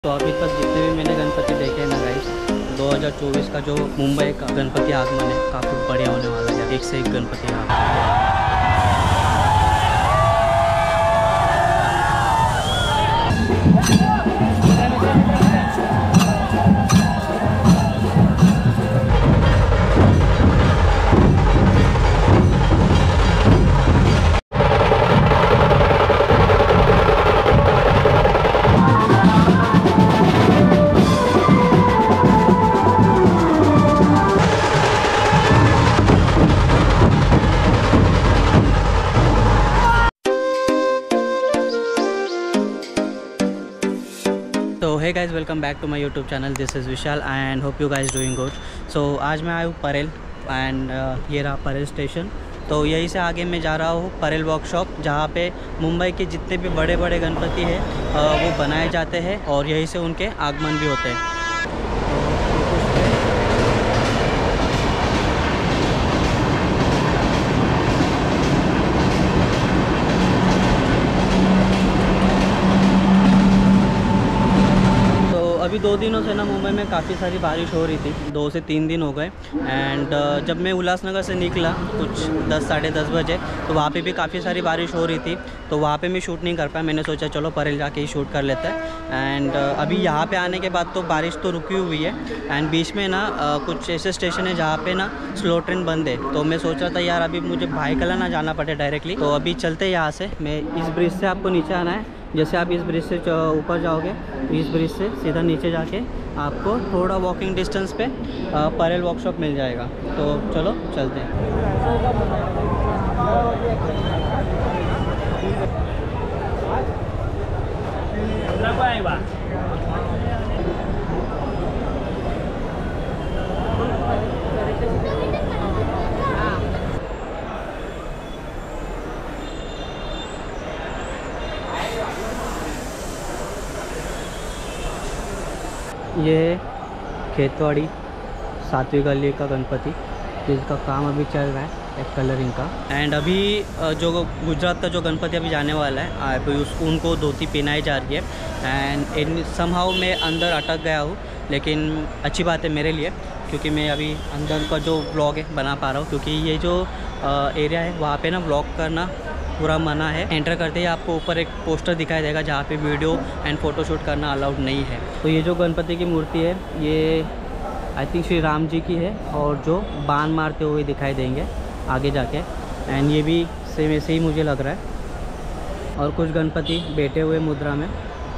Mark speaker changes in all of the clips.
Speaker 1: तो अभी तक जितने भी मैंने गणपति देखे हैं ना गाइस, 2024 का जो मुंबई का गणपति आगमन है काफ़ी बढ़िया होने वाला है। एक से एक गणपति आगमन। तो hey guys, welcome back to my YouTube channel. This is Vishal and hope you guys doing good. So आज मैं आया हूँ परेल एंड ये रहा परेल स्टेशन। तो यहीं से आगे मैं जा रहा हूँ परेल वर्कशॉप, जहाँ पे मुंबई के जितने भी बड़े बड़े गणपति हैं वो बनाए जाते हैं और यहीं से उनके आगमन भी होते हैं। अभी 2 दिनों से ना मुंबई में काफ़ी सारी बारिश हो रही थी, 2 से 3 दिन हो गए। एंड जब मैं उल्लासनगर से निकला कुछ 10 साढ़े 10 बजे, तो वहाँ पे भी काफ़ी सारी बारिश हो रही थी। तो वहाँ पे मैं शूट नहीं कर पाया। मैंने सोचा चलो परेल जाके ही शूट कर लेते हैं। एंड अभी यहाँ पे आने के बाद तो बारिश तो रुकी हुई है एंड बीच में ना कुछ ऐसे स्टेशन है जहाँ पे ना स्लो ट्रेन बंद है। तो मैं सोच रहा था यार अभी मुझे भाईकला ना जाना पड़े डायरेक्टली। तो अभी चलते हैं यहाँ से। मैं इस ब्रिज से आपको नीचे आना है। जैसे आप इस ब्रिज से ऊपर जाओगे तो इस ब्रिज से सीधा नीचे जाके आपको थोड़ा वॉकिंग डिस्टेंस पे परेल वर्कशॉप मिल जाएगा। तो चलो चलते हैं। ये खेतवाड़ी 7वीं गली का गणपति, जिसका काम अभी चल रहा है एक कलरिंग का। एंड अभी जो गुजरात का जो गणपति अभी जाने वाला है अभी उनको धोती पहनाई जा रही है। एंड समहाउ मैं अंदर अटक गया हूँ, लेकिन अच्छी बात है मेरे लिए, क्योंकि मैं अभी अंदर का जो व्लॉग है बना पा रहा हूँ। क्योंकि ये जो एरिया है वहाँ पे ना व्लॉग करना पूरा मना है। एंटर करते ही आपको ऊपर एक पोस्टर दिखाई देगा जहाँ पे वीडियो एंड फ़ोटोशूट करना अलाउड नहीं है। तो ये जो गणपति की मूर्ति है ये आई थिंक श्री राम जी की है, और जो बाण मारते हुए दिखाई देंगे आगे जाके। एंड ये भी सेम ऐसे ही मुझे लग रहा है। और कुछ गणपति बैठे हुए मुद्रा में।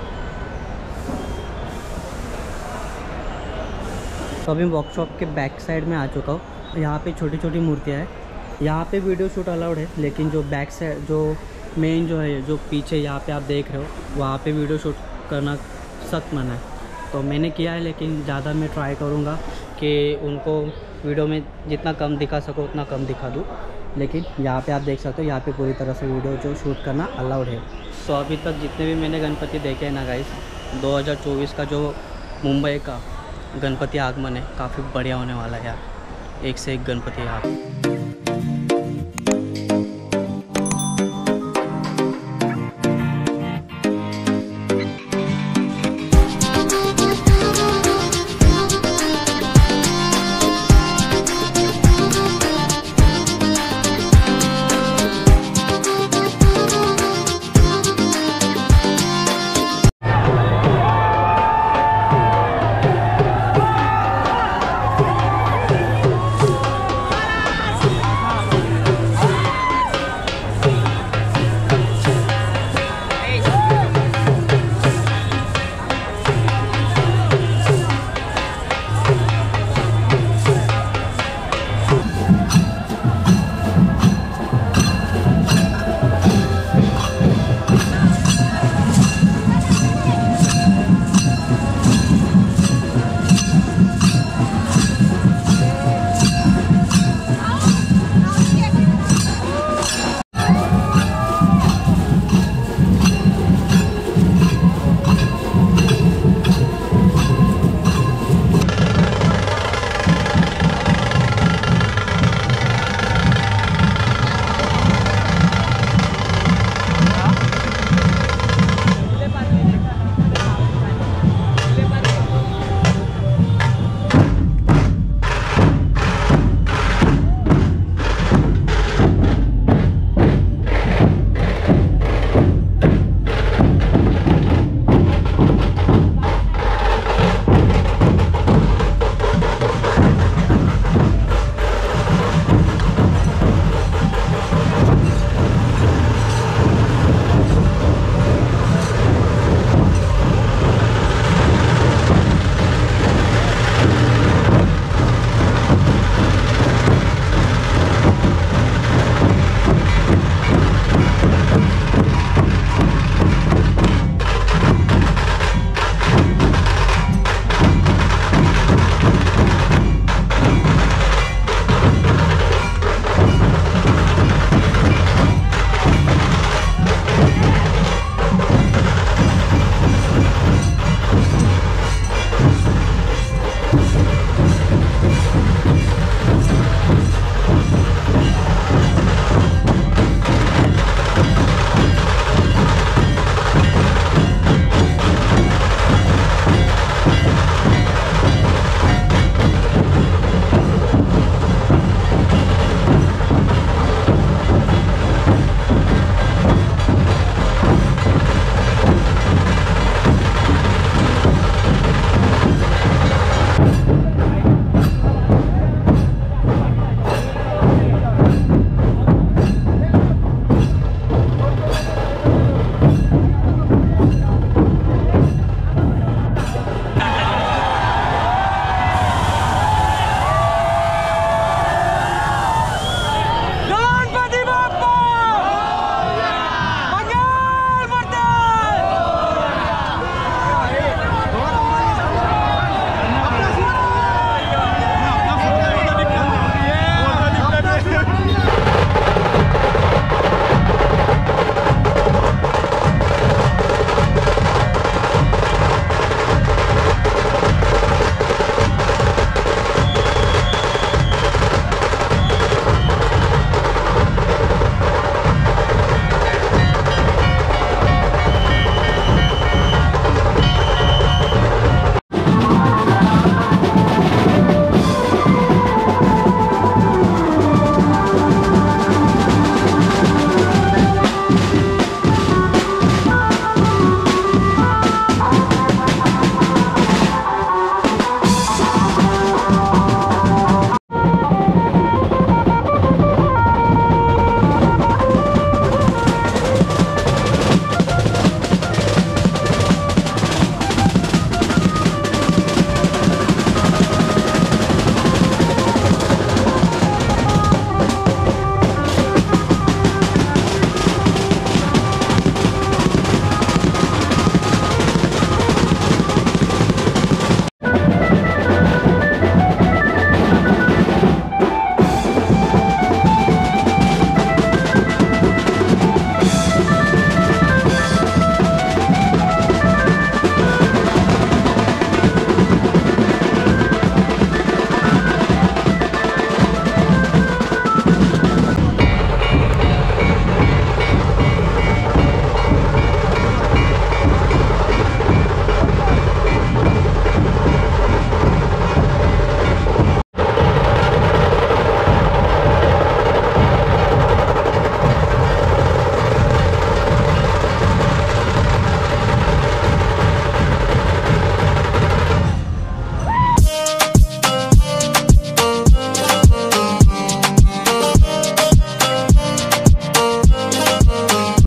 Speaker 1: तो अभी वर्कशॉप के बैक साइड में आ चुका हूँ। यहाँ पे छोटी छोटी मूर्तियाँ हैं। यहाँ पे वीडियो शूट अलाउड है, लेकिन जो बैक साइड जो मेन जो है जो पीछे यहाँ पे आप देख रहे हो वहाँ पे वीडियो शूट करना सख्त मना है। तो मैंने किया है, लेकिन ज़्यादा मैं ट्राई करूँगा कि उनको वीडियो में जितना कम दिखा सको उतना कम दिखा दूँ। लेकिन यहाँ पे आप देख सकते हो यहाँ पे पूरी तरह से वीडियो जो शूट करना अलाउड है। तो अभी तक जितने भी मैंने गणपति देखे हैं ना गाइस, 2024 का जो मुंबई का गणपति आगमन है काफ़ी बढ़िया होने वाला है यार। एक से एक गणपति आगमन।